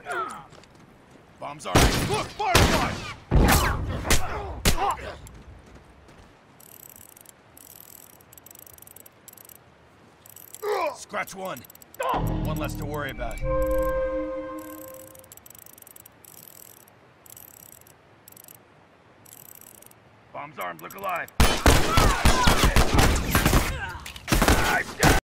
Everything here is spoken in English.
Bombs armed. Look, firefly! Scratch one. One less to worry about. Bombs armed, look alive.